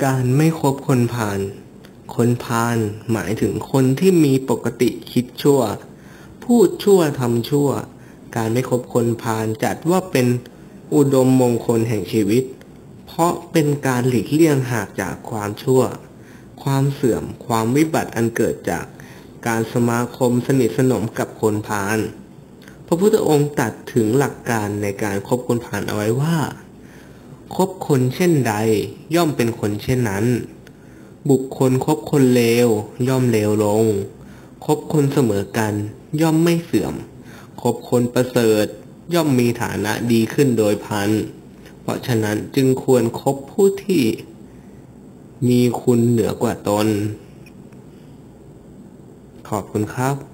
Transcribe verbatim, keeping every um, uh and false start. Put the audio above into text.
การไม่คบคนพาลคนพาลหมายถึงคนที่มีปกติคิดชั่วพูดชั่วทำชั่วการไม่คบคนพาลจัดว่าเป็นอุดมมงคลแห่งชีวิตเพราะเป็นการหลีกเลี่ยงห่างจากความชั่วความเสื่อมความวิบัติอันเกิดจากการสมาคมสนิทสนมกับคนพาลพระพุทธองค์ตรัสถึงหลักการในการคบคนพาลเอาไว้ว่าคบคนเช่นใดย่อมเป็นคนเช่นนั้นบุคคลคบคนเลวย่อมเลวลงคบคนเสมอกันย่อมไม่เสื่อมคบคนประเสริฐย่อมมีฐานะดีขึ้นโดยพลันเพราะฉะนั้นจึงควรคบผู้ที่มีคุณเหนือกว่าตนขอบคุณครับ